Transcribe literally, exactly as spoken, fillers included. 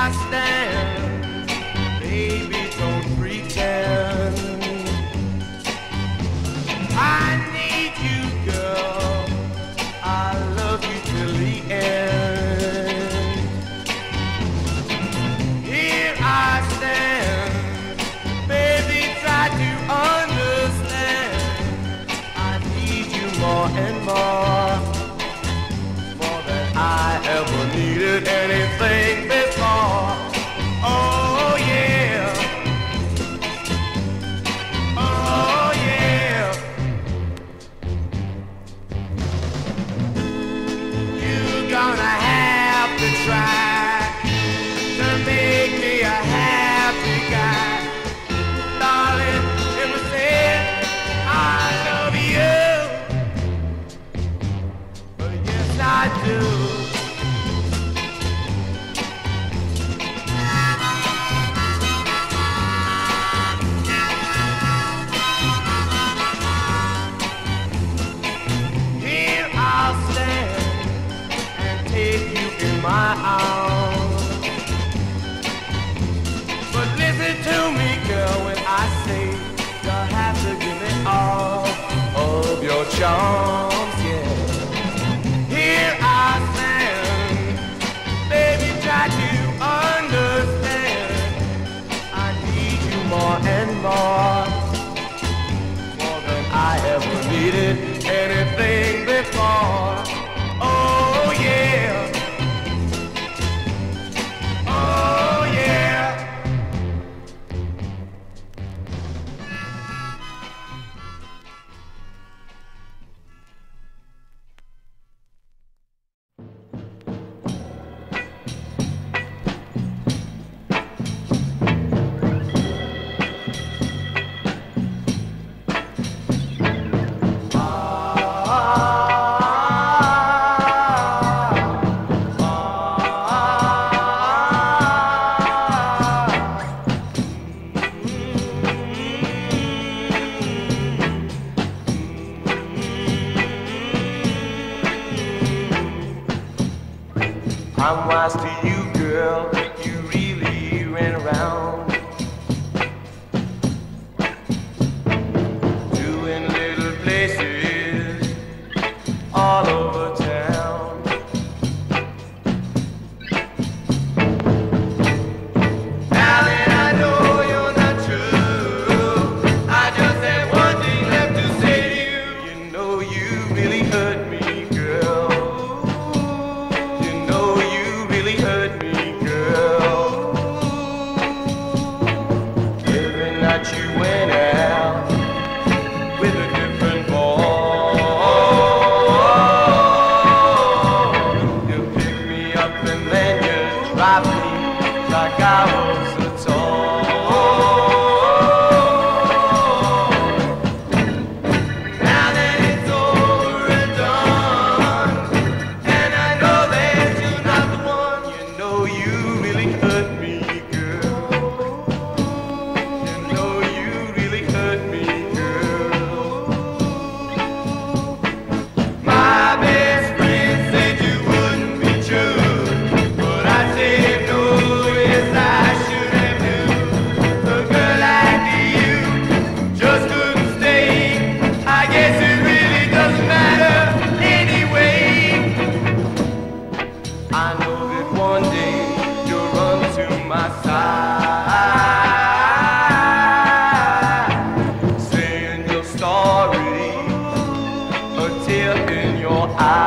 I stand, baby, don't pretend. I need you, girl, I love you till the end. Here I stand, baby, try to understand. I need you more and more, more than I ever needed anything before. Oh yeah, oh yeah. You're gonna have to try to make me a happy guy. Darling, if I said I love you, but yes I do. Here I'll stand and take you in my arms. But listen to me, girl, when I say you'll have to give me all of your charms, yeah. Here I stand, baby, try to understand. I need you more and more, more than I ever needed anything before. Oh yeah, oh yeah. I'm wise to you, girl, you really ran around doing little places all over town. Now that I know you're not true, I just have one thing left to say to you. You know you really hurt me, girl. Hurt me, girl. Every night you went out with a different boy. You picked me up and then you dropped me like I was a toy. Now that it's over and done, and I know that you're not the one. You know you really hurt me, girl. You know you really hurt me, girl. My best friend said you wouldn't be true, but I said no, yes I should have knew. A girl like you just couldn't stay. I guess it really doesn't matter anyway. I know that one day you'll run to my side, saying you're sorry, a tear in your eye.